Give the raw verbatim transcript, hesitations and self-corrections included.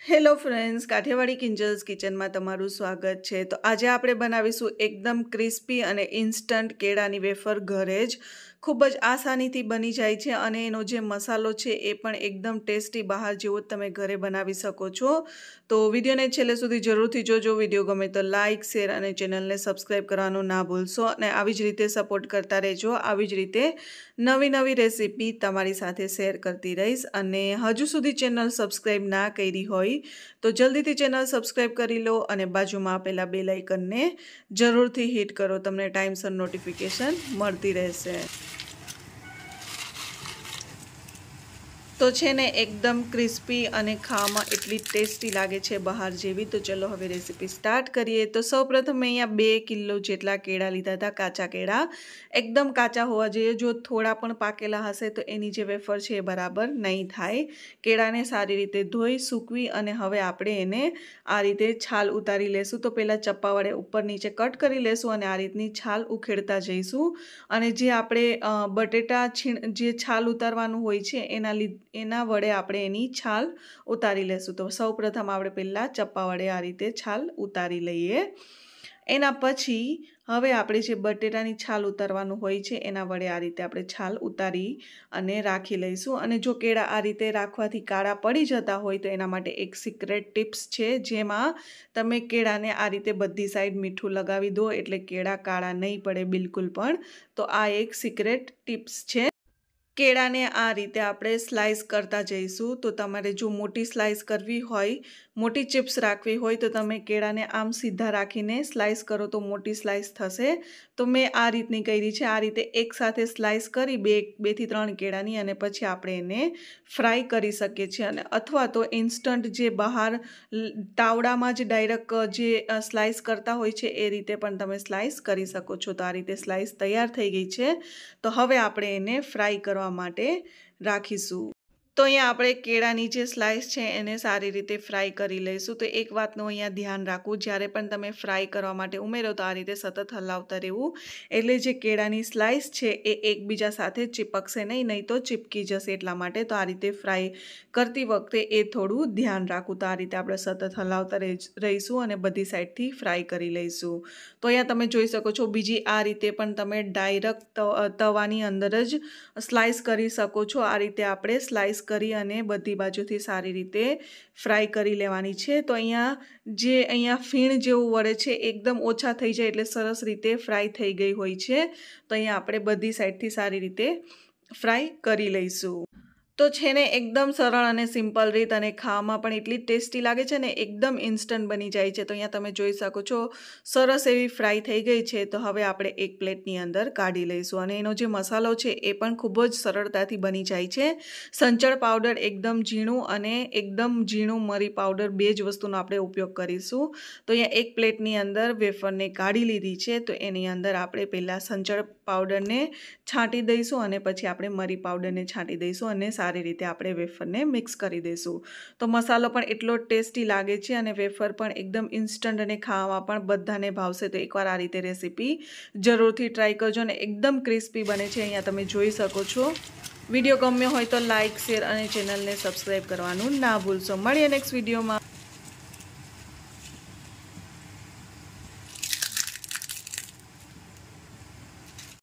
Hello friends, Kathiawadi કિંજલ્સ કિચનમાં તમારું સ્વાગત છે। તો આજે આપણે બનાવીશું એકદમ ક્રિસ્પી અને ઇન્સ્ટન્ટ કેળાની વેફર ઘરે જ ખૂબ જ આસાનીથી બની જાય છે અને એનો જે મસાલો છે એ પણ એકદમ ટેસ્ટી બહાર જેવો જ તમે ઘરે બનાવી શકો છો। તો વિડીયોને છેલ્લે સુધી જરૂરથી જોજો। વિડીયો ગમે તો લાઇક શેર અને ચેનલને સબસ્ક્રાઈબ કરવાનું ના ભૂલશો અને આવી જ રીતે સપોર્ટ કરતા રહેજો। આવી જ રીતે નવી નવી રેસીપી તમારી સાથે શેર કરતી રહીશ અને હજુ સુધી ચેનલ સબસ્ક્રાઈબ ના કરી હોય તો જલ્દીથી ચેનલ સબસ્ક્રાઇબ કરી લો અને બાજુમાં આપેલા બેલ આઇકનને જરૂરથી હિટ કરો, તમને ટાઈમસર નોટિફિકેશન મળતી રહેશે। તો છે ને એકદમ ક્રિસ્પી અને ખાવામાં એટલી ટેસ્ટી લાગે છે બહાર જેવી। તો ચલો હવે રેસીપી સ્ટાર્ટ કરીએ। તો સૌપ્રથમ મેં અહીંયા બે કિલો જેટલા કેળા લીધા હતા, કાચા કેળા। એકદમ કાચા હોવા જોઈએ, જો થોડા પણ પાકેલા હશે તો એની જે વેફર છે એ બરાબર નહીં થાય। કેળાને સારી રીતે ધોઈ સૂકવી અને હવે આપણે એને આ રીતે છાલ ઉતારી લેશું। તો પહેલાં ચપ્પા વડે ઉપર નીચે કટ કરી લેશું અને આ રીતની છાલ ઉખેડતા જઈશું અને જે આપણે બટેટા છીણ જે છાલ ઉતારવાનું હોય છે એના લીધે એના વડે આપણે એની છાલ ઉતારી લેશું। તો સૌપ્રથમ આપણે પહેલાં ચપ્પા વડે આ રીતે છાલ ઉતારી લઈએ। એના પછી હવે આપણે જે બટેટાની છાલ ઉતારવાનું હોય છે એના વડે આ રીતે આપણે છાલ ઉતારી અને રાખી લઈશું। અને જો કેળા આ રીતે રાખવાથી કાળા પડી જતા હોય તો એના માટે એક સિક્રેટ ટિપ્સ છે, જેમાં તમે કેળાને આ રીતે બધી સાઈડ મીઠું લગાવી દો એટલે કેળા કાળા નહીં પડે બિલકુલ પણ। તો આ એક સિક્રેટ ટિપ્સ છે। કેળાને આ રીતે આપણે સ્લાઇસ કરતા જઈશું। તો તમારે જો મોટી સ્લાઇસ કરવી હોય, મોટી ચિપ્સ રાખવી હોય તો તમે કેળાને આમ સીધા રાખીને સ્લાઇસ કરો તો મોટી સ્લાઇસ થશે। તો મેં આ રીતની કરી છે, આ રીતે એકસાથે સ્લાઇસ કરી બે બેથી ત્રણ કેળાની અને પછી આપણે એને ફ્રાય કરી શકીએ છીએ। અને અથવા તો ઇન્સ્ટન્ટ જે બહાર તાવડામાં જ ડાયરેક્ટ જે સ્લાઇસ કરતા હોય છે એ રીતે પણ તમે સ્લાઇસ કરી શકો છો। તો આ રીતે સ્લાઇસ તૈયાર થઈ ગઈ છે। તો હવે આપણે એને ફ્રાય કરવા માટે રાખીશું। તો અહીંયા આપણે કેળાની જે સ્લાઇસ છે એને સારી રીતે ફ્રાય કરી લઈશું। તો એક વાતનું અહીંયા ધ્યાન રાખવું, જ્યારે પણ તમે ફ્રાય કરવા માટે ઉમેરો તો આ રીતે સતત હલાવતા રહેવું, એટલે જે કેળાની સ્લાઇસ છે એ એકબીજા સાથે ચીપકશે નહીં, નહીં તો ચીપકી જશે એટલા માટે। તો આ રીતે ફ્રાય કરતી વખતે એ થોડું ધ્યાન રાખવું। તો આ રીતે આપણે સતત હલાવતા રહીશું અને બધી સાઈડથી ફ્રાય કરી લઈશું। તો અહીંયા તમે જોઈ શકો છો, બીજી આ રીતે પણ તમે ડાયરેક્ટ તવાની અંદર જ સ્લાઇસ કરી શકો છો। આ રીતે આપણે સ્લાઇસ કરી અને બધી બાજુથી સારી રીતે ફ્રાય કરી લેવાની છે। તો અહીંયા જે અહીંયા ફીણ જેવું વળે છે એકદમ ઓછા થઈ જાય એટલે સરસ રીતે ફ્રાય થઈ ગઈ હોય છે। તો અહીંયા આપણે બધી સાઈડથી સારી રીતે ફ્રાય કરી લઈશું। તો છે ને એકદમ સરળ અને સિમ્પલ રીત અને ખાવામાં પણ એટલી ટેસ્ટી લાગે છે ને, એકદમ ઇન્સ્ટન્ટ બની જાય છે। તો અહીંયા તમે જોઈ શકો છો સરસ એવી ફ્રાય થઈ ગઈ છે। તો હવે આપણે એક પ્લેટની અંદર કાઢી લઈશું અને એનો જે મસાલો છે એ પણ ખૂબ જ સરળતાથી બની જાય છે। સંચળ પાવડર એકદમ ઝીણું અને એકદમ ઝીણું મરી પાવડર બે જ વસ્તુનો આપણે ઉપયોગ કરીશું। તો અહીંયા એક પ્લેટની અંદર વેફરને કાઢી લીધી છે। તો એની અંદર આપણે પહેલાં સંચળ પાવડરને છાંટી દઈશું અને પછી આપણે મરી પાવડરને છાંટી દઈશું અને સારી રીતે આપણે વેફરને મિક્સ કરી દઈશું। તો મસાલો પણ એટલો ટેસ્ટી લાગે છે અને વેફર પણ એકદમ ઇન્સ્ટન્ટ અને ખાવામાં પણ બધાને ભાવશે। તો એકવાર આ રીતે રેસીપી જરૂરથી ટ્રાય કરજો અને એકદમ ક્રિસ્પી બને છે। અહીંયા તમે જોઈ શકો છો। વિડીયો ગમ્યો હોય તો લાઇક શેર અને ચેનલને સબસ્ક્રાઈબ કરવાનું ના ભૂલશો। મળીએ નેક્સ્ટ વિડીયોમાં।